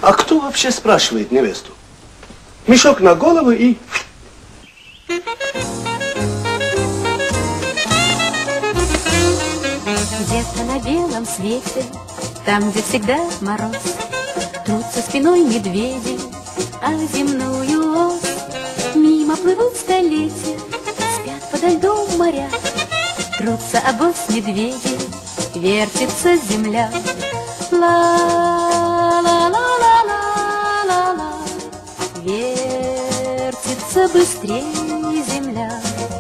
А кто вообще спрашивает невесту? Мешок на голову и... Где-то на белом свете, там, где всегда мороз, трутся спиной медведи, а земную ось. Мимо плывут столетия, спят подо льдом моря, трутся обоз медведи, вертится земля. Ла-ла-ла-ла-ла-ла, вертится быстрее земля.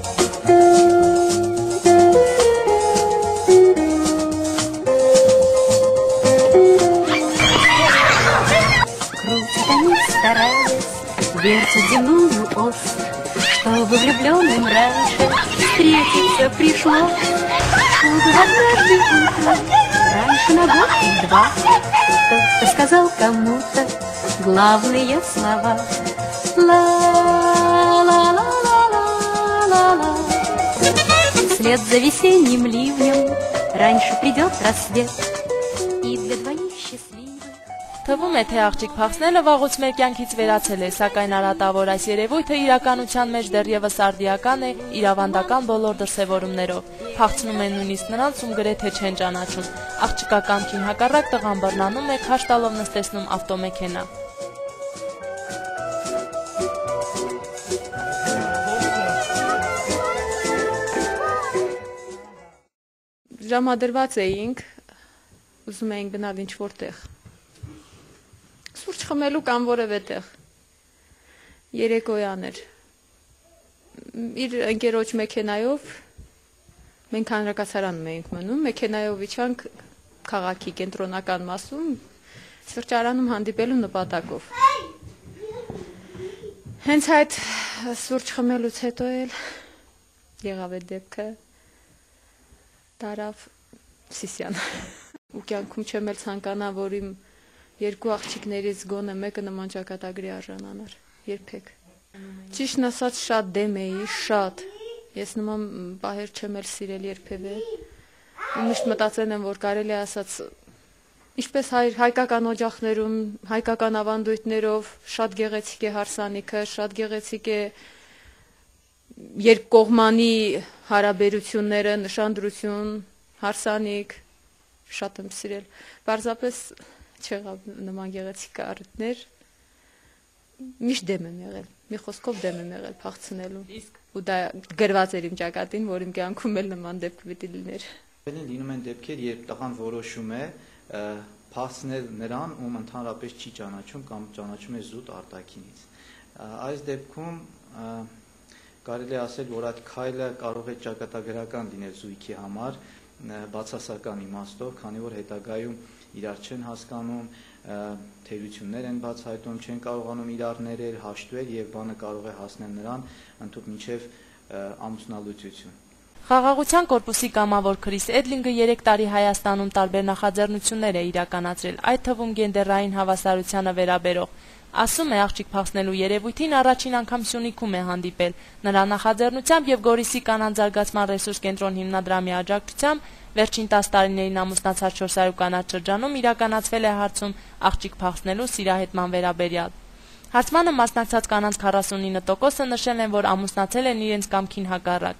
Крутят они, стараясь, вертят земную ось, чтобы влюбленным раньше встретиться пришлось, чтобы однажды утром, раньше на год и два, кто-то сказал кому-то главные слова. Ла-ла-ла-ла-ла-ла. Вслед за весенним ливнем раньше придет рассвет, и для двоих счастливых. Թվում է, թե աղջիկ փախցնելը վաղուց մեր կյանքից վերացել է, սակայն արատավոր այս երևույթը իրականության մեջ դեռևս արդիական է իրավանդական բոլոր դրսևորումներով։ Փախցնում են նույնիսկ նրանց, ում գրեթե չեն ճանաչում։ Աղջկա կամքին հակառակ տղան բռնանում է, քաշ տալով նստեցնում ավտոմեքենա։ Ժամադրված էինք, ուզում էինք գնալ ինչ-որ տեղ։ Սուրճ խմելու կամ որևէ տեղ։ Երեկոյան էր։ Իր ընկերոջ մեքենայով մենք հանրակացարանում էինք մնում, մեքենայով իջանք քաղաքի կենտրոնական մասում, սրճարանում հանդիպելու նպատակով։ Հենց այդ սուրճ խմելուց հետո էլ եղավ այդ դեպքը, տարավ Սիսյան։ Ու կյանքում չեմ էլ ցանկանա, որ իմ երկու աղջիկներից գոնե մեկը նման ճակատագրի արժանանար, երբեք։ Ճիշտն ասած շատ դեմ էի, շատ։ Ես նման պահեր չեմ էլ սիրել երբևէ։ Ու միշտ մտածել եմ, որ կարելի է ասած, ինչպես հայկական օջախներում, հայկական ավանդույթներով շատ գեղեցիկ է հարսանիքը, շատ գեղեցիկ է երկկողմանի հարաբերությունները, նշանդրություն, հարսանիք, շատ եմ սիրել։ Պարզապես չեղավ նման գեղեցիկ առիթներ, միշտ դեմ եմ եղել, մի խոսքով դեմ եմ եղել փախցնելու։ Ու դա գրված էր իմ ճակատին, որ իմ կյանքում էլ նման դեպք պիտի լիներ։ Լինում են դեպքեր, երբ տղան որոշում է փախցնել նրան, ում ընդհանրապես չի ճանաչում կամ ճանաչում է զուտ արտաքինից։ Այս դեպքում կարելի է ասել, որ այդ քայլը կարող է ճակատագրական լինել զույգի համար, բացասական իմաստով, քանի որ հետագայում իրար չեն հասկանում, թերություններ են բացահայտում, չեն կարողանում իրար ներել, հաշտվել եւ բանը կարող է հասնել նրան ընդհանուր մինչեւ ամուսնալուծություն։ Խաղաղության կորպուսի կամավոր Քրիս Էդլինգը 3 տարի Հայաստանում տարբեր նախաձեռնություններ է իրականացրել, այդ թվում գենդերային հավասարությանը վերաբերող։ Ասում է, աղջիկ փախցնելու երևույթին առաջին անգամ Սյունիքում է հանդիպել։ Նրա նախաձեռնությամբ եւ Գորիսի կանանց զարգացման ռեսուրս կենտրոն հիմնադրամի աջակցությամբ վերջին 10 տարիներին ամուսնացած 400 կանանց շրջանում իրականացվել է հարցում աղջիկ փախցնելու սիրահետման վերաբերյալ։ Հարցմանը մասնակցած կանանց 49%-ը նշել են, որ ամուսնացել են իրենց կամքին հակառակ։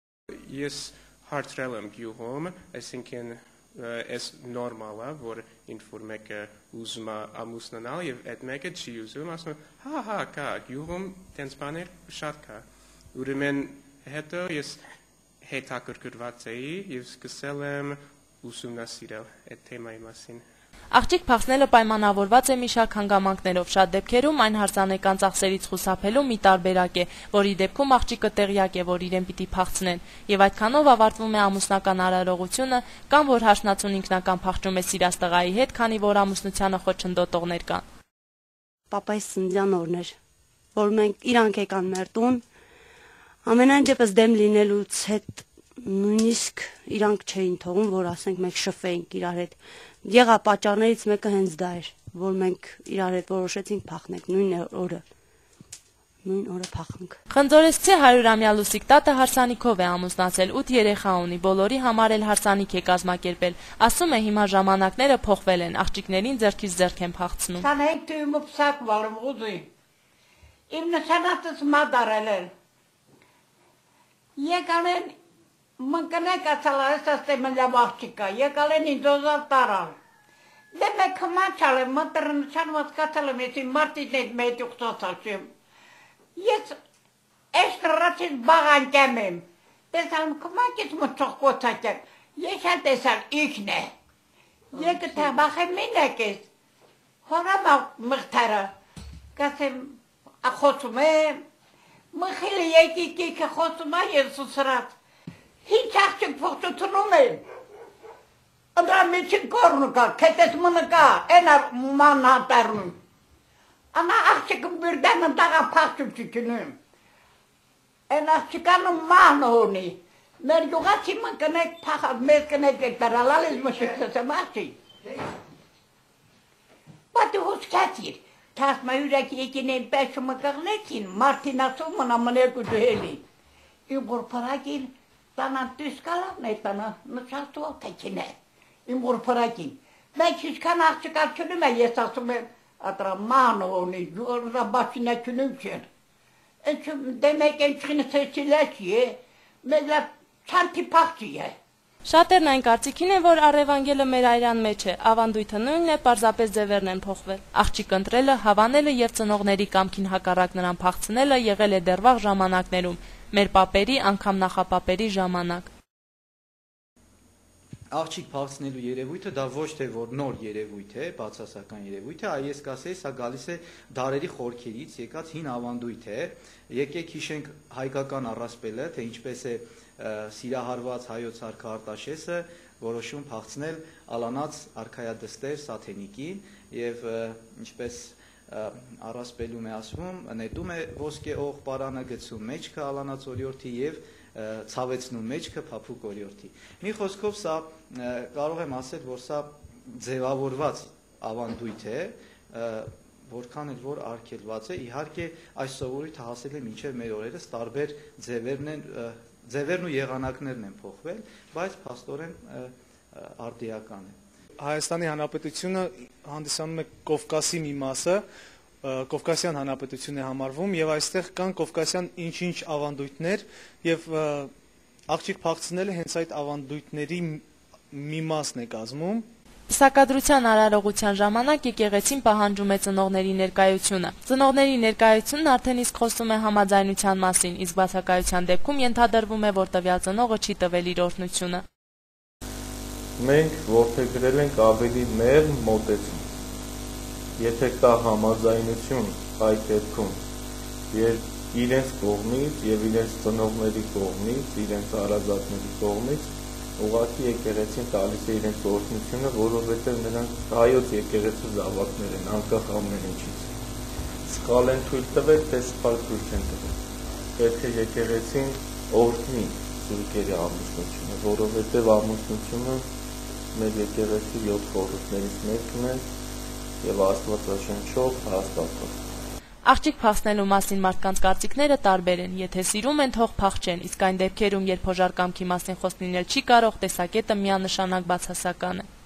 Ես հարցրել եմ գյուղում, այսինքն es normal է, որ ինչ-որ մեկը ուզում է ամուսնանալ եւ այդ մեկը չի ուզում, ասում հա, կա, գյուղում տենց բաներ շատ կա։ Ուրեմն հետո ես հետաքրքրված էի եւ սկսել եմ ուսումնասիրել այդ թեմայի մասին։ Աղջիկ փախցնելը պայմանավորված է մի շարք հանգամանքներով, շատ դեպքերում այն հարսանեկան ծախսերից խուսափելու մի տարբերակ է, որի դեպքում աղջիկը տեղյակ է, որ իրեն պիտի փախցնեն, եւ այդքանով ավարտվում է ամուսնական արարողությունը, կամ որ հարսնացուն ինքնական փախչում է սիրած տղայի հետ, քանի որ ամուսնությանը խոչընդոտողներ կան։ Պապայիս ծննդյան օրն էր, որ մենք իրանք եկան մեր տուն, ամենայն դեպս դեմ լինելուց հետ նույնիսկ իրանք չէին թողում, որ ասենք մենք շփվեինք իրար հետ։ Եղա պատճառներից մեկը հենց դա էր, որ մենք իրար հետ որոշեցինք փախնել նույն օրը։ նույն օրը փախանք։ Խնձորեսցի 100-ամյա Լուսիկ տատը հարսանիքով է ամուսնացել, 8 երեխա ունի, բոլորի համար էլ հարսանիք է կազմակերպել։ Ասում է հիմա ժամանակները փոխվել են, աղջիկներին ձեռքից ձեռք են փախցնում։ 25 թվականին պսակ վալում ուզի։ Իմ նշանատս մադարել են։ Եկալ են մնկնեք ացալարես աստեմ լավ աղջիկա, եկալ են ինձոզալ տարալ։ Դե մեկ հմանչալ եմ, մնտրնչան վասկացալ եմ, ես իմ մարդին էդ մետ ուղծացալ չեմ։ Ես էշ ռացից բաղանքեմ եմ, տեսալմ կմանկից մտցող կոցակեմ, ես հատ տեսալ իքն է, եկը թաբախեմ մինեք ես, հորամ մղթարը, կասեմ ախոսում եմ, մխիլը եկի կիքը խոսում է ես սուսրած, հինչ աղջիկ փոխտությունում եմ, ընդրա միջին կորնու կա, կետես մնը կա, ենա ման հատարնում, Ana աղջիկը բիրդան ընդաղա փախչում չկնում, են աղջիկանը ման հոնի, մեր յուղացի ման կնեք փախած, մեզ կնեք եք տարալալ ես մշկսեմ աղջիկ։ Բատի հոսկացիր, թասմա յուրակի եկին են պեշումը կղնեցին, մարդին ասում մնա մներկու դուհելի։ Իմ որպարակին, տանան տուսկալավն է տանա, նշաստու ոտեքին է, իմ որպարակին։ Մենք հիշկան աղջիկ աղջունում է, ես ասում եմ, Atra manoni, rabacinaçının için. Demek en seçileçiye, mesela çantipakçiye. Շատերն այն կարծիքին են, որ առևանգելը մեր այրան մեջ է, ավանդույթը նույնն է, պարզապես ձևերն են փոխվել։ Աղջիկ ընտրելը, հավանելը եւ ծնողների կամքին հակառակ նրան փախցնելը եղել է դեռ վաղ ժամանակներում, մեր պապերի, անգամ նախապապերի ժամանակ։ Աղջիկ փախցնելու երևույթը դա ոչ թե որ նոր երևույթ է, բացասական երևույթ է, այլ ես կասեի, սա գալիս է դարերի խորքերից եկած հին ավանդույթ է։ Եկեք հիշենք հայկական առասպելը, թե ինչպես է սիրահարված հայոց արքա Արտաշեսը որոշում փախցնել ալանած արքայադստեր Սաթենիկին եւ ինչպես առասպելում է ասվում, նետում է ոսկե օղ պարանը գցում մեջքը ալանած օրիորդի եւ ցավեցնում մեջքը փափուկ օրիորդի։ Մի խոսքով սա կարող եմ ասել, որ սա ձևավորված ավանդույթ է, որքան էլ որ արգելված է, իհարկե այս սովորույթը հասել է մինչև մեր օրերս, տարբեր ձևերն ու եղանակներն են փոխվել, բայց փաստորեն արդիական է։ Հայաստանի Հանրապետությունը հանդիսանում է Կովկասի մի մասը, Կովկասյան հանրապետություն է համարվում եւ այստեղ կան կովկասյան ինչ-ինչ ավանդույթներ եւ աղջիկ փախցնելը հենց այդ ավանդույթների մի մասն է կազմում։ Սակադրության արարողության ժամանակ եկեղեցին պահանջում է ծնողների ներկայությունը։ Ծնողների ներկայությունն արդեն իսկ խոսում է համաձայնության մասին, իսկ բացակայության դեպքում ենթադրվում է, որ տվյալ ծնողը չի տվել իր օրհնությունը։ Մենք որդեգրել ենք ավելի մեղմ մոտեցում։ Եթե կա համաձայնություն այդ դեպքում եւ իրենց կողմից եւ իրենց ծնողների կողմից, իրենց հարազատների կողմից, ուղղակի եկեղեցին տալիս է իրենց օրհնությունը, որովհետեւ նրանք հայոց եկեղեցու զավակներ են, անկախ ամեն ինչից։ Սխալ են թույլ տվել, թե սխալ թույլ չեն տվել։ Պետք է եկեղեցին օրհնի զույգերի ամուսնությունը, որովհետեւ ամուսնությունը մեր եկեղեցի 7 խորհուրդներից մեկն է եւ աստվածաշնչով հաստատված։ Աղջիկ փախցնելու մասին մարդկանց կարծիքները տարբեր են, եթե սիրում են, թող փախչեն, իսկ այն դեպքերում, երբ հոժար կամքի մասին խոսք լինել չի կարող, տեսակետը միանշանակ բացասական է։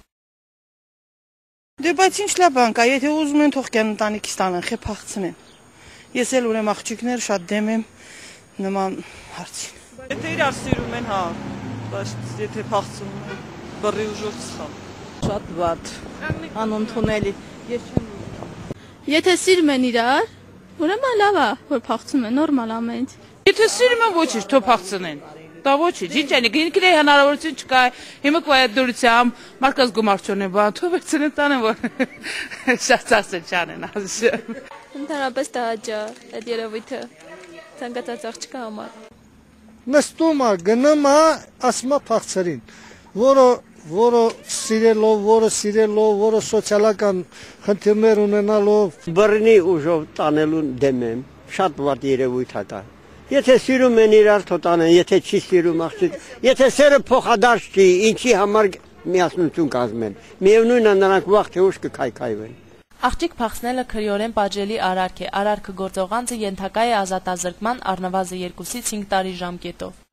Դե բայց ինչ լավ բան կա, եթե ուզում են թող կան ընտանիքից տանեն, խե փախցնեն։ Ես էլ ուրեմն աղջիկներ շատ դեմ եմ նման հարցին։ Եթե իրար սիրում են, հա, բայց եթե փախցնում են, բռի ուժով սխալ։ Շատ վատ, անընդունելի։ Եթե սիրում են իրար, ուրեմն լավ է, որ փախցնում են, նորմալ ամեն ինչ։ Եթե սիրում են, ոչինչ, թող փախցնեն։ Դա ոչինչ, ինչ այն, ինքնի հնարավորություն չկա, հիմա կայդորությամբ մարդկանց գումար չունեն, բան թող վերցնեն տանեն, որ շատ ծախսել չանեն ասում։ Ընդհանրապես դա աջա, այդ երևույթը ցանկացած աղջկա համար։ Նստում է, գնում է, ասում է փախցրին, որը սիրելով, որը սոցիալական խնդիրներ ունենալով բռնի ուժով տանելուն դեմ եմ, շատ վատ երևույթ է դա։ Եթե սիրում են իրար թող տանեն, եթե չի սիրում աղջիկ, եթե սերը փոխադարձ չի, ինչի համար միասնություն կազմեն։ Միևնույնն է նրանք վաղ թե ուշ կքայքայվեն։ Աղջիկ փախցնելը քրեորեն պատժելի արարք է։ Արարքը գործող անձը ենթակա է ազատազրկման առնվազն 2-ից 5 տարի ժամկետով։